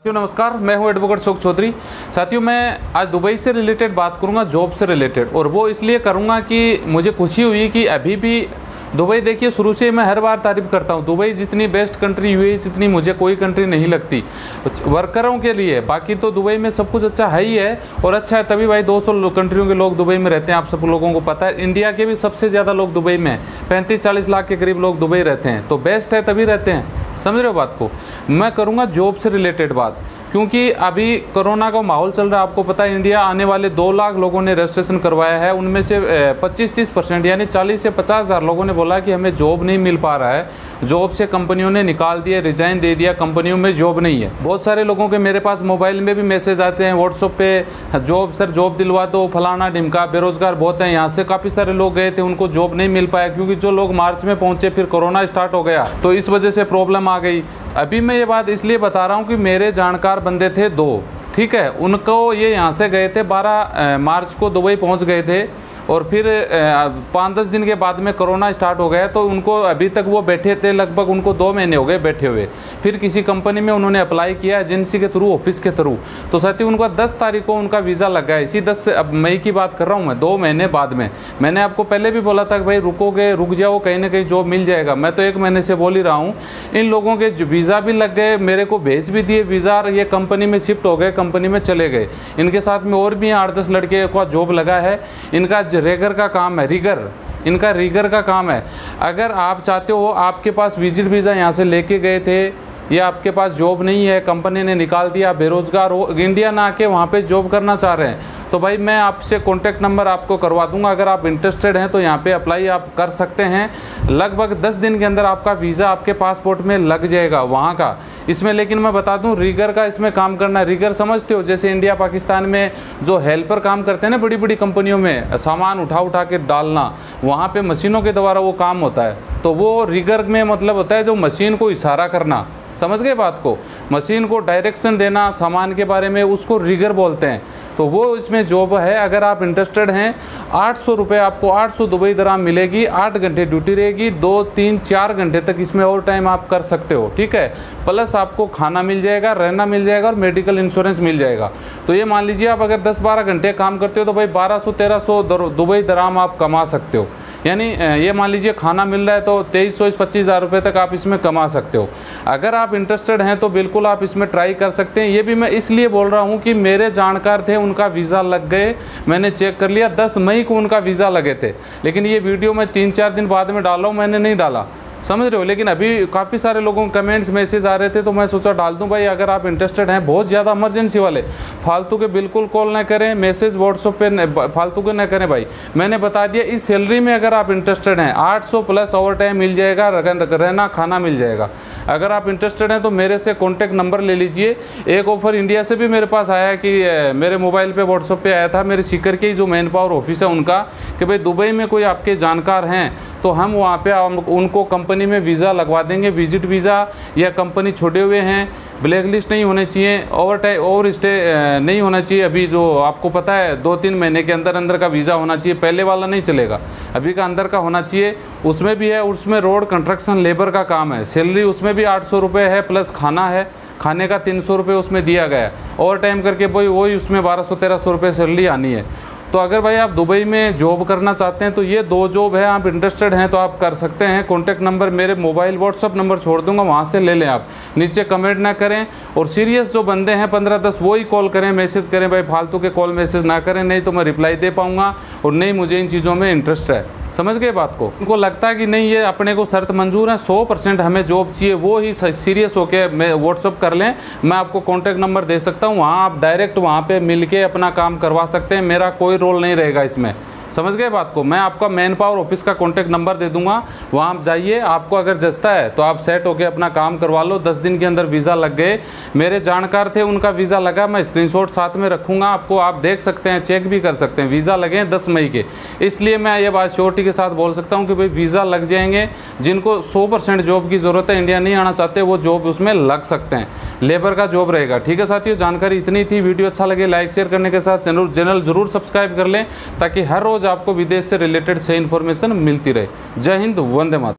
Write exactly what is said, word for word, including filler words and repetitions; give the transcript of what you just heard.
नमस्कार, मैं हूं एडवोकेट अशोक चौधरी। साथियों, मैं आज दुबई से रिलेटेड बात करूंगा, जॉब से रिलेटेड, और वो इसलिए करूंगा कि मुझे खुशी हुई कि अभी भी दुबई, देखिए शुरू से मैं हर बार तारीफ करता हूं, दुबई जितनी बेस्ट कंट्री हुई जितनी मुझे कोई कंट्री नहीं लगती वर्करों के लिए। बाकी तो दुबई में सब कुछ अच्छा है ही है और अच्छा है, तभी भाई दो सौ कंट्रियों के लोग दुबई में रहते हैं। आप सब लोगों को पता है, इंडिया के भी सबसे ज़्यादा लोग दुबई में हैं, पैंतीस चालीस लाख के करीब लोग दुबई रहते हैं, तो बेस्ट है तभी रहते हैं। समझ रहे हो बात को। मैं करूँगा जॉब से रिलेटेड बात, क्योंकि अभी कोरोना का माहौल चल रहा है। आपको पता है, इंडिया आने वाले दो लाख लोगों ने रजिस्ट्रेशन करवाया है, उनमें से पच्चीस तीस परसेंट यानी चालीस से पचास हज़ार लोगों ने बोला कि हमें जॉब नहीं मिल पा रहा है, जॉब से कंपनियों ने निकाल दिया, रिजाइन दे दिया, कंपनियों में जॉब नहीं है। बहुत सारे लोगों के मेरे पास मोबाइल में भी मैसेज आते हैं, व्हाट्सएप पे, जॉब सर जॉब दिलवा दो, फलाना ढिमका, बेरोजगार बहुत हैं। यहाँ से काफ़ी सारे लोग गए थे, उनको जॉब नहीं मिल पाया, क्योंकि जो लोग मार्च में पहुँचे फिर कोरोना स्टार्ट हो गया, तो इस वजह से प्रॉब्लम आ गई। अभी मैं ये बात इसलिए बता रहा हूँ कि मेरे जानकार बंदे थे दो, ठीक है, उनको ये यहाँ से गए थे, बारह मार्च को दुबई पहुँच गए थे, और फिर पाँच दस दिन के बाद में कोरोना स्टार्ट हो गया, तो उनको अभी तक वो बैठे थे, लगभग उनको दो महीने हो गए बैठे हुए। फिर किसी कंपनी में उन्होंने अप्लाई किया एजेंसी के थ्रू, ऑफिस के थ्रू, तो साथियों उनका दस तारीख को उनका वीज़ा लग गया। इसी दस अब मई की बात कर रहा हूँ मैं, दो महीने बाद में। मैंने आपको पहले भी बोला था कि भाई रुकोगे, रुक जाओ, कहीं ना कहीं जॉब मिल जाएगा। मैं तो एक महीने से बोल ही रहा हूँ। इन लोगों के वीज़ा भी लग गए, मेरे को भेज भी दिए वीज़ा, ये कंपनी में शिफ्ट हो गए, कंपनी में चले गए। इनके साथ में और भी आठ दस लड़के का जॉब लगा है। इनका रेगर का काम है, रिगर, इनका रिगर का काम है। अगर आप चाहते हो, आपके पास विजिट वीज़ा यहाँ से लेके गए थे, या आपके पास जॉब नहीं है, कंपनी ने निकाल दिया, बेरोजगार हो, इंडिया ना आके वहाँ पे जॉब करना चाह रहे हैं, तो भाई मैं आपसे कॉन्टैक्ट नंबर आपको करवा दूंगा। अगर आप इंटरेस्टेड हैं तो यहाँ पे अप्लाई आप कर सकते हैं। लगभग दस दिन के अंदर आपका वीज़ा आपके पासपोर्ट में लग जाएगा वहाँ का। इसमें लेकिन मैं बता दूँ, रिगर का इसमें काम करना है। रिगर समझते हो, जैसे इंडिया पाकिस्तान में जो हेल्पर काम करते हैं ना बड़ी बड़ी कंपनियों में, सामान उठा उठा के डालना, वहाँ पर मशीनों के द्वारा वो काम होता है, तो वो रिगर में मतलब होता है जो मशीन को इशारा करना। समझ गए बात को, मशीन को डायरेक्शन देना सामान के बारे में, उसको रिगर बोलते हैं। तो वो इसमें जॉब है। अगर आप इंटरेस्टेड हैं, आठ सौ रुपये आपको आठ सौ दुबई दराम मिलेगी, आठ घंटे ड्यूटी रहेगी, दो तीन चार घंटे तक इसमें और टाइम आप कर सकते हो, ठीक है। प्लस आपको खाना मिल जाएगा, रहना मिल जाएगा और मेडिकल इंश्योरेंस मिल जाएगा। तो ये मान लीजिए आप अगर दस बारह घंटे काम करते हो तो भाई बारह सौ तेरह सौ दुबई दराम आप कमा सकते हो। यानी ये मान लीजिए खाना मिल रहा है तो तेईस सौ पच्चीस हज़ार रुपये तक आप इसमें कमा सकते हो। अगर आप इंटरेस्टेड हैं तो बिल्कुल आप इसमें ट्राई कर सकते हैं। ये भी मैं इसलिए बोल रहा हूँ कि मेरे जानकार थे, उनका वीज़ा लग गए, मैंने चेक कर लिया, दस मई को उनका वीज़ा लगे थे। लेकिन ये वीडियो मैं तीन चार दिन बाद में डाला हूँ, मैंने नहीं डाला, समझ रहे हो। लेकिन अभी काफ़ी सारे लोगों के कमेंट्स मैसेज आ रहे थे, तो मैं सोचा डाल दूं। भाई अगर आप इंटरेस्टेड हैं, बहुत ज़्यादा इमरजेंसी वाले, फालतू के बिल्कुल कॉल ना करें, मैसेज व्हाट्सएप पे फालतू के ना करें। भाई मैंने बता दिया, इस सैलरी में अगर आप इंटरेस्टेड हैं, आठ सौ प्लस ओवर टाइम मिल जाएगा, रहना खाना मिल जाएगा। अगर आप इंटरेस्टेड हैं तो मेरे से कॉन्टैक्ट नंबर ले लीजिए। एक ऑफ़र इंडिया से भी मेरे पास आया है कि मेरे मोबाइल पे व्हाट्सएप पे आया था, मेरे सीकर के जो मैन पावर ऑफिस है उनका, कि भाई दुबई में कोई आपके जानकार हैं तो हम वहाँ पे उनको कंपनी में वीज़ा लगवा देंगे, विजिट वीज़ा, या कंपनी छोड़े हुए हैं, ब्लैक लिस्ट नहीं होने चाहिए, ओवर टाइम ओवर स्टे नहीं होना चाहिए। अभी जो आपको पता है दो तीन महीने के अंदर अंदर का वीज़ा होना चाहिए, पहले वाला नहीं चलेगा, अभी का अंदर का होना चाहिए। उसमें भी है, उसमें रोड कंस्ट्रक्शन लेबर का काम है, सैलरी उसमें भी आठ सौ रुपये है, प्लस खाना है, खाने का तीन सौ रुपये उसमें दिया गया है, ओवर टाइम करके वही वही उसमें बारह सौ तेरह सौ रुपये सैलरी आनी है। तो अगर भाई आप दुबई में जॉब करना चाहते हैं तो ये दो जॉब है, आप इंटरेस्टेड हैं तो आप कर सकते हैं। कॉन्टैक्ट नंबर मेरे मोबाइल व्हाट्सअप नंबर छोड़ दूंगा, वहाँ से ले लें आप। नीचे कमेंट ना करें, और सीरियस जो बंदे हैं पंद्रह दस वही कॉल करें, मैसेज करें। भाई फालतू के कॉल मैसेज ना करें, नहीं तो मैं रिप्लाई दे पाऊँगा, और नहीं मुझे इन चीज़ों में इंटरेस्ट है। समझ गए बात को। उनको लगता है कि नहीं ये अपने को शर्त मंजूर है, सौ परसेंट हमें जॉब चाहिए, वो ही सीरियस होकर मैं व्हाट्सअप कर लें, मैं आपको कॉन्टैक्ट नंबर दे सकता हूँ, वहाँ आप डायरेक्ट वहाँ पे मिलके अपना काम करवा सकते हैं। मेरा कोई रोल नहीं रहेगा इसमें, समझ गए बात को। मैं आपका मैन पावर ऑफिस का कॉन्टैक्ट नंबर दे दूंगा, वहाँ आप जाइए, आपको अगर जचता है तो आप सेट होके अपना काम करवा लो। दस दिन के अंदर वीज़ा लग गए, मेरे जानकार थे उनका वीज़ा लगा, मैं स्क्रीनशॉट साथ में रखूँगा आपको, आप देख सकते हैं, चेक भी कर सकते हैं। वीज़ा लगे हैं दस मई के, इसलिए मैं ये बात श्योरिटी के साथ बोल सकता हूँ कि भाई वीज़ा लग जाएंगे। जिनको सौ परसेंट जॉब की ज़रूरत है, इंडिया नहीं आना चाहते, वो जॉब उसमें लग सकते हैं, लेबर का जॉब रहेगा। ठीक है साथियों, जानकारी इतनी थी। वीडियो अच्छा लगे लाइक शेयर करने के साथ चैनल चैनल जरूर सब्सक्राइब कर लें, ताकि हर रोज़ आपको विदेश से रिलेटेड सही इन्फॉर्मेशन मिलती रहे। जय हिंद, वंदे मातरम।